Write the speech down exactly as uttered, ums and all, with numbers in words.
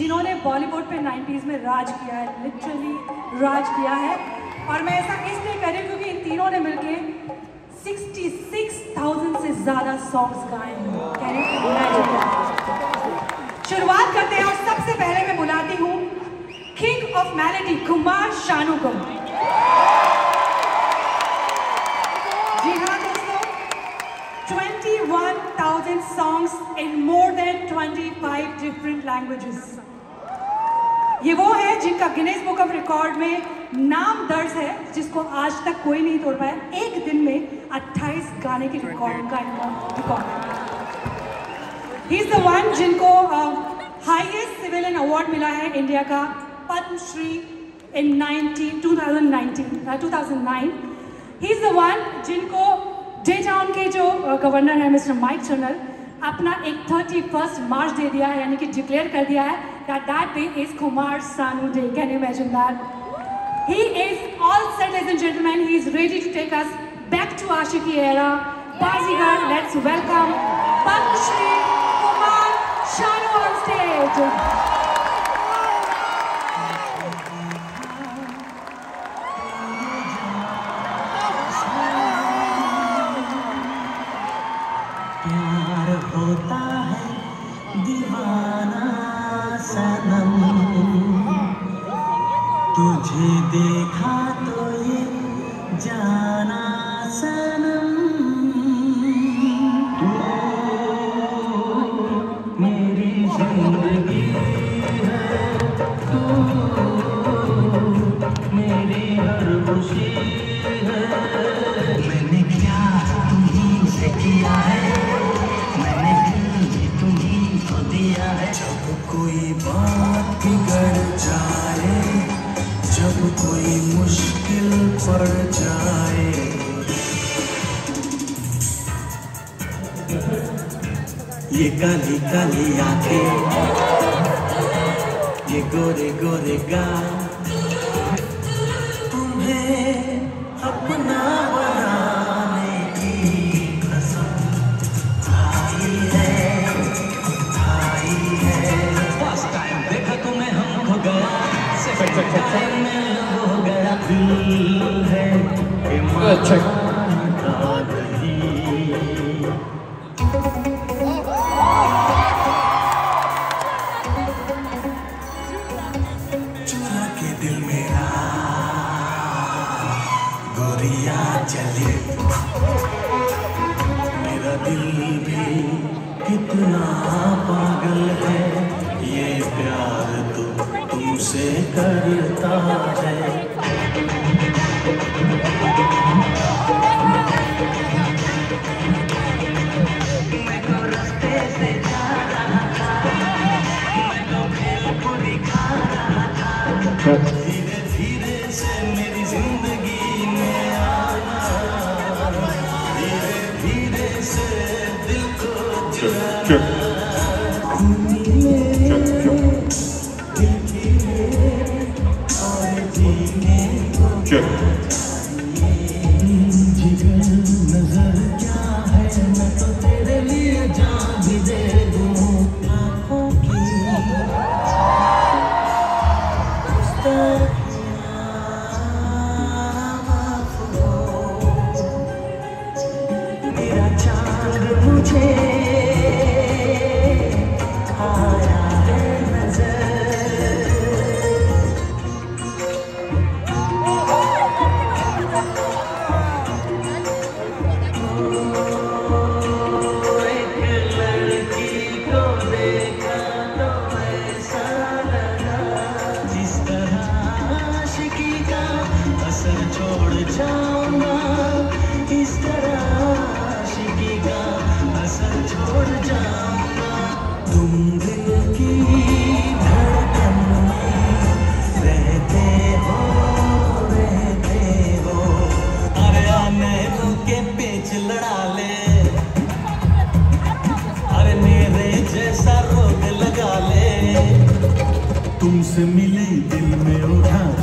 जिन्होंने बॉलीवुड पे नाइंटीज़ में राज किया है, लिटरली राज किया है। और मैं ऐसा इसलिए कर रही हूँ क्योंकि इन तीनों ने मिलके छियासठ हज़ार से ज़्यादा सॉन्ग्स गाए हैं। Can you imagine? शुरुआत करते हैं और सबसे पहले मैं बुलाती हूँ king of melody Kumar Sanu को। जी हाँ दोस्तों, इक्कीस हज़ार songs in more than twenty-five different languages। ये वो है जिनका गिनीज बुक ऑफ रिकॉर्ड में नाम दर्ज है, जिसको आज तक कोई नहीं तोड़ पाया। एक दिन में अट्ठाईस गाने के रिकॉर्ड का रिकॉर्ड है। ही इज द वन जिनको हाईएस्ट सिविलियन अवार्ड मिला है इंडिया का, Padma Shri in nineteen two thousand nineteen two thousand nine. He is the one जिनको डे टाउन के जो गवर्नर है मिस्टर माइक टर्नर अपना एक थर्टी फर्स्ट मार्च दे दिया है, यानी कि डिक्लेयर कर दिया है that that day is Kumar Sanu Day. Can you imagine that? He is all set, ladies and gentlemen. He is ready to take us back to Ashiki era. Bazigar, let's welcome Padma Shri Kumar Sanu on stage. प्यार होता है दीवाना सनम, तुझे देखा तो ये जाना सनम, तू मेरी जिंदगी है, तू मेरी हर खुशी है। मैंने क्या तुम्हीं से किया है, मैंने दिल भी तुम्हीं को दिया है। जब कोई बात बिगड़ जाए, जब कोई मुश्किल पड़ जाए, ये काली काली आंखें, ये गोरे गोरे गाल, तुम्हें अपना बनाने की कसम खाई है, खाई है। फर्स्ट टाइम देखा तुम्हें हम हो गया, सेकंड टाइम में हो गया दिल है कि मानता नहीं। चुरा के दिल मेरा गोरिया चले, मेरा दिल भी कितना पागल है, ये प्यार तो तुमसे करता है। मैं तो रास्ते से जा रहा था, मैं तो भेलपुरी खा रहा था, धीरे धीरे से मेरी जिंदगी में आना, धीरे धीरे से दिल को चुराना। जिगर नजर क्या है, मैं तो तेरे लिए जान भी दे दूं। आँखों की मेरा चांद मुझे आया है नजर। छोड़ जाऊंगा इस तरह, आशिकी का असर छोड़ जाऊंगा। तुम दिल की धड़कन में रहते हो, रहते हो। अरे आने के पेच लड़ा ले, अरे मेरे जैसा रोग लगा ले। तुमसे मिले दिल में उठा